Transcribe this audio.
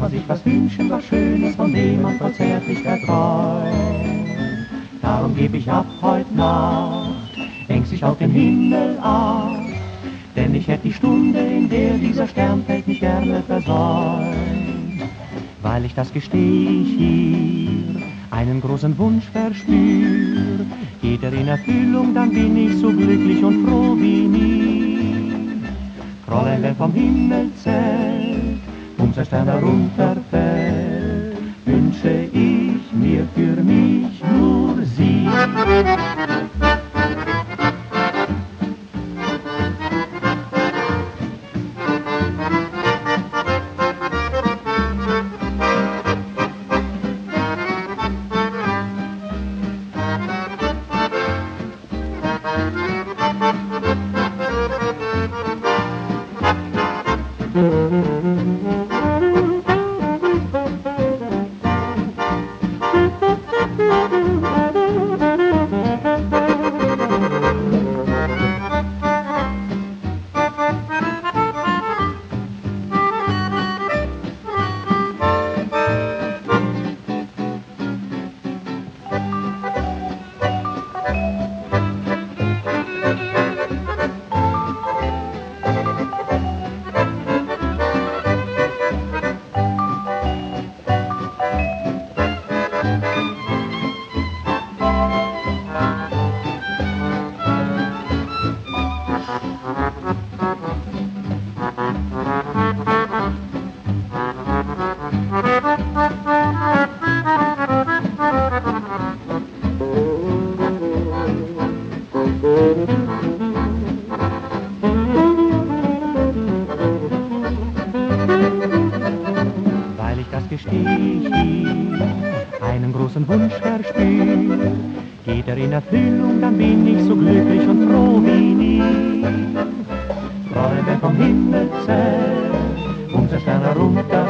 man sich was wünschen, was Schönes, von dem man voll Zärtlichkeit träumt. Darum geb ich ab heut Nacht, ängstlich auf den Himmel ab, denn ich hätt die Stunde, in der dieser Sternfeld mich gerne versäumt. Weil ich, das gesteh ich hier, einen großen Wunsch verspür, geht er in Erfüllung, dann bin ich so glücklich und froh wie nie. Fräulein, wenn vom Himmel zählt, unser Stern herunterfällt, wünsche ich mir für mich nur sie. Weil ich, das gesteh ich hier, einen großen Wunsch verspür, geht er in Erfüllung, dann bin ich so glücklich und froh wie nie. Fräulein, wenn vom Himmel zählt, unser Stern herunter